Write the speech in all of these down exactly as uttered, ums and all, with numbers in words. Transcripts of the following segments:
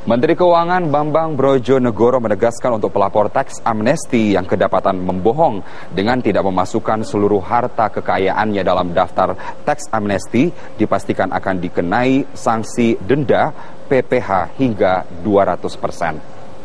Menteri Keuangan Bambang Brojonegoro menegaskan untuk pelapor teks amnesti yang kedapatan membohong dengan tidak memasukkan seluruh harta kekayaannya dalam daftar teks amnesti dipastikan akan dikenai sanksi denda P P H hingga dua ratus persen.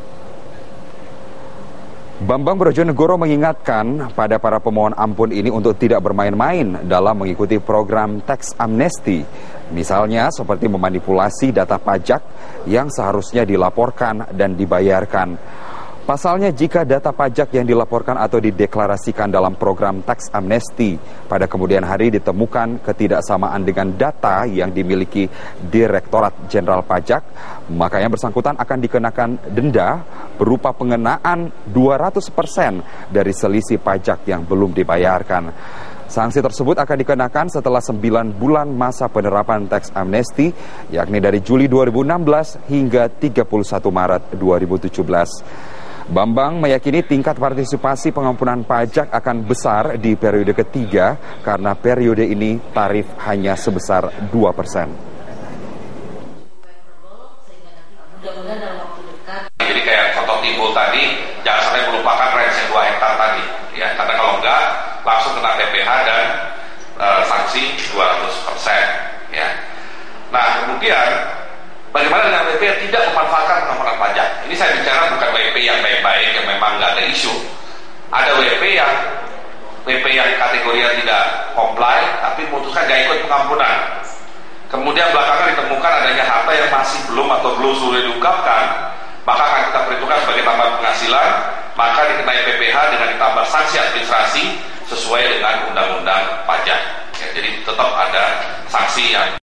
Bambang Brojonegoro mengingatkan pada para pemohon ampun ini untuk tidak bermain-main dalam mengikuti program teks amnesti. Misalnya seperti memanipulasi data pajak yang seharusnya dilaporkan dan dibayarkan. Pasalnya jika data pajak yang dilaporkan atau dideklarasikan dalam program teks amnesti pada kemudian hari ditemukan ketidaksamaan dengan data yang dimiliki Direktorat Jenderal Pajak, maka yang bersangkutan akan dikenakan denda berupa pengenaan dua ratus persen dari selisih pajak yang belum dibayarkan. Sanksi tersebut akan dikenakan setelah sembilan bulan masa penerapan teks amnesti, yakni dari Juli dua ribu enam belas hingga tiga puluh satu Maret dua ribu tujuh belas. Bambang meyakini tingkat partisipasi pengampunan pajak akan besar di periode ketiga karena periode ini tarif hanya sebesar dua persen. Jadi kayak contoh timbul tadi, jangan sampai melupakan range yang dua hektar tadi, ya, karena kalau enggak langsung kena P P H dan e, sanksi dua ratus persen, ya. Nah, kemudian bagaimana dengan W P yang tidak memanfaatkan pengampunan pajak? Ini saya bicara bukan W P yang baik-baik yang memang nggak ada isu. Ada W P yang W P yang kategorinya tidak comply tapi memutuskan nggak ikut pengampunan. Kemudian belakangan ditemukan adanya harta yang masih belum atau belum sudah diungkapkan, maka akan kita perhitungkan sebagai tambahan penghasilan, maka dikenai P P H dengan ditambah sanksi administrasi sesuai dengan undang-undang pajak. Ya, jadi tetap ada sanksi yang